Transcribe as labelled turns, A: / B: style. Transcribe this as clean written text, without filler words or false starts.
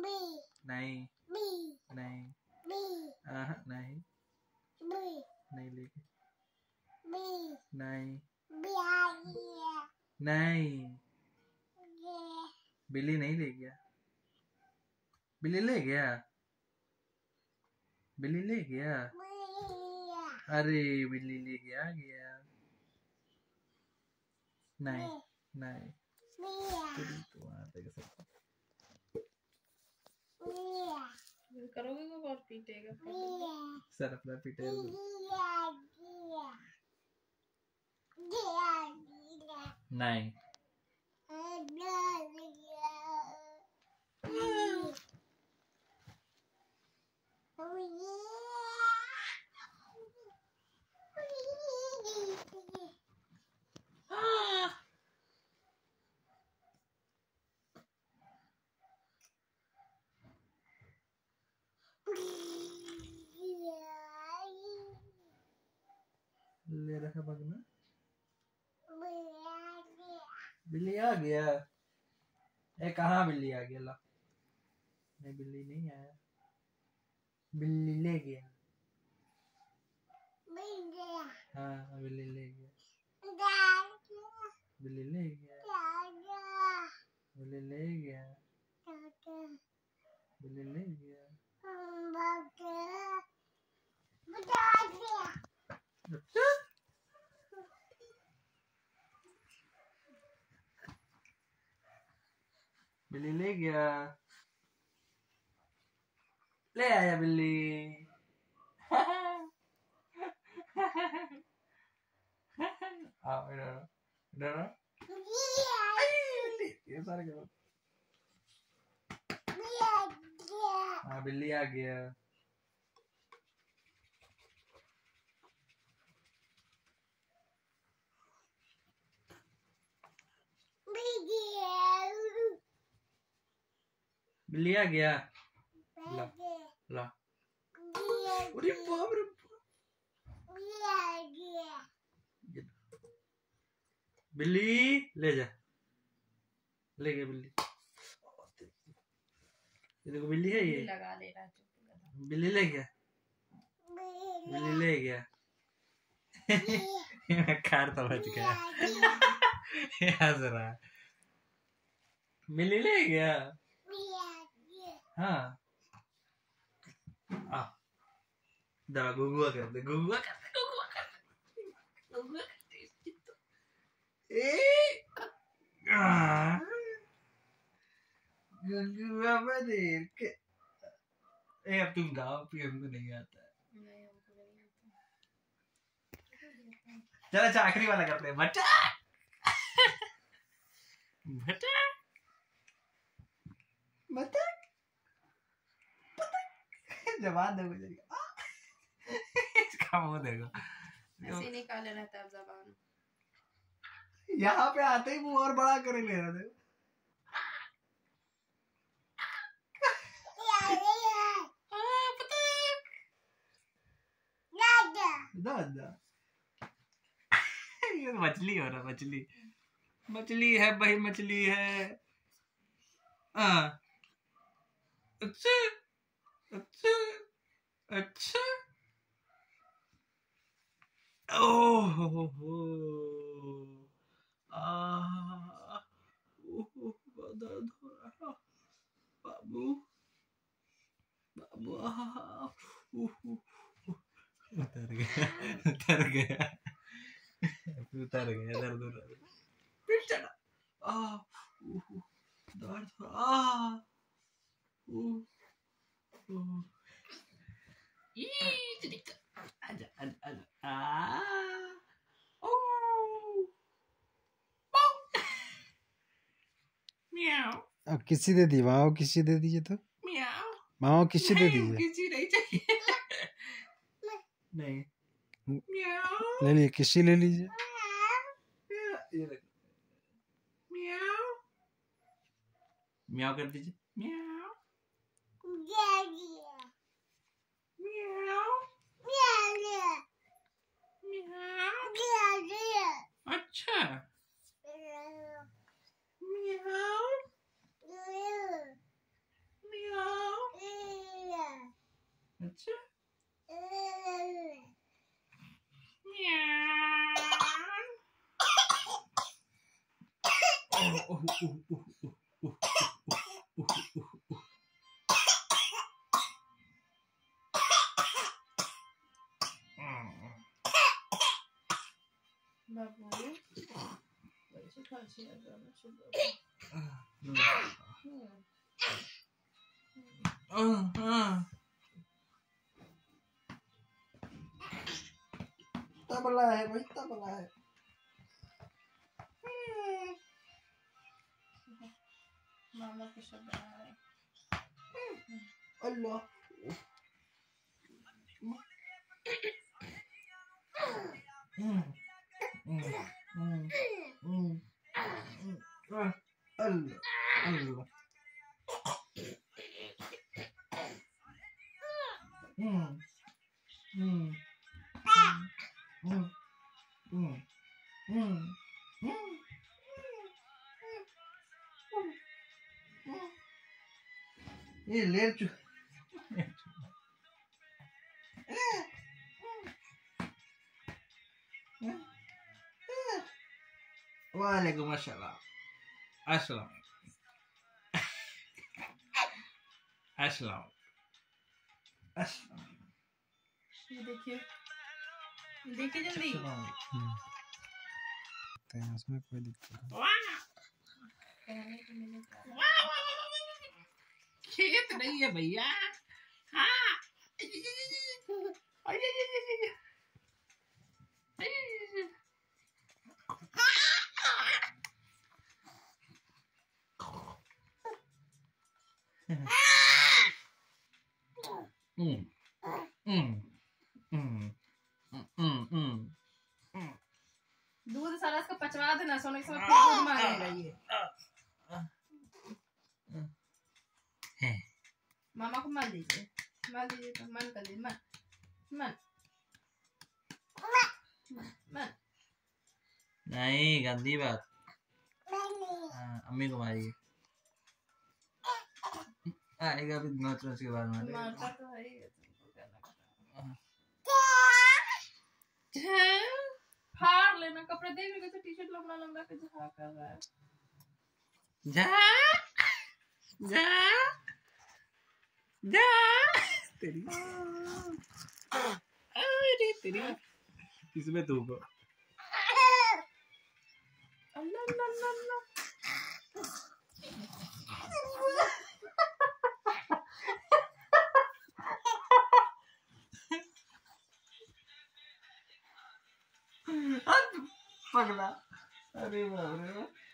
A: नहीं नहीं नहीं नहीं लेके नहीं नहीं बिल्ली नहीं ले गया। बिल्ली ले गया। बिल्ली ले गया। अरे बिल्ली ले गया गया। नहीं नहीं तो आते
B: करोगे तो बहुत पीटेगा।
A: सर अपना पीटेगा। नहीं ले रखा बगना। बिल्ली आ गया। ए कहाँ बिल्ली आ गया? ला नहीं बिल्ली नहीं आया। बिल्ली ले गया। हाँ बिल्ली ले गया। बिल्ली ले गया। बिल्ली ले गया। बिल्ली ले गया। बिल्ली ले गया। ले आया बिल्ली। आओ इधर इधर। ये सारे करो। हाँ बिल्ली आ गया। बिल्ली आ गया। ला ला। अरे बाप रे। बिल्ली ले जा। ले गया बिल्ली। ये देखो बिल्ली है ये।
B: लगा ले रहा है।
A: बिल्ली ले गया। बिल्ली ले गया। कार तो बच गया। हंस रहा। बिल्ली ले गया। हाँ आ दरा गुगुआ कर दे। गुगुआ कर दे। गुगुआ कर दे। गुगुआ कर दे। गुगुआ बदेर के। अब तुम गाओ फिर हमको नहीं आता है। चलो अच्छा आखिरी वाला करते हैं। बटा बटा बता जवान देखो जरिए। इसका मुंह देखो
B: ऐसे निकाले रहता है जबान।
A: यहाँ पे आते ही मुंह और बड़ा करे ले रहा देखो। दादा ये मछली हो रहा। मछली मछली है भाई। मछली है। अच्छा अच्छा अच्छा। ओह हो दर्द हो रहा बाबू। बाबू उतर गया। उतर गया। उतर गया। दर्द हो रहा। फिर चढ़ा। दर्द हो रहा। आजा आजा आजा।
C: अब किसी दे दी। माओ किसी दे दीजिए तो। माओ किसी दे दीजिए।
A: किसी नहीं चाहिए। नहीं
C: ले लीजिए। किसी ले लीजिए।
A: म्याऊ कर दीजिए। म्याऊ अच्छा। म्याऊ म्याऊ अच्छा
B: बाबू वैसे खांसी आ जाना शुरू
A: तबला है भाई, तबला है।
B: मामा के शब्द बना रहे हैं।
A: अल्लाह ये ले चु वालेकुम अस्सलाम। अस्सलाम अस्सलाम अस्सलाम।
B: ये देखिए जल्दी।
C: तो उसमें कोई दिक्कत नहीं।
B: कहने को मिले
A: खेत नहीं है भैया। हाँ
B: दूध सारा इसको पचवा देना, सोने के समय दूध मांगेगा ये। मामा को मान दीजिए तो मन कर दीजिए, मन
A: नहीं, गंदी बात। अम्मी को मारिए। आएगा भी नोच के बाद मारेगा।
B: मारता तो है ही, तुमको क्या लगता है? फाड़ लेना कपड़े, देख रहे कैसे टी-शर्ट लंबा के जहाँ कर रहा है।
A: जा तेरी अरे तेरी किसमें तू को
B: अल्लाह अल्लाह अल्लाह।
A: पगला। अरे बाप रे।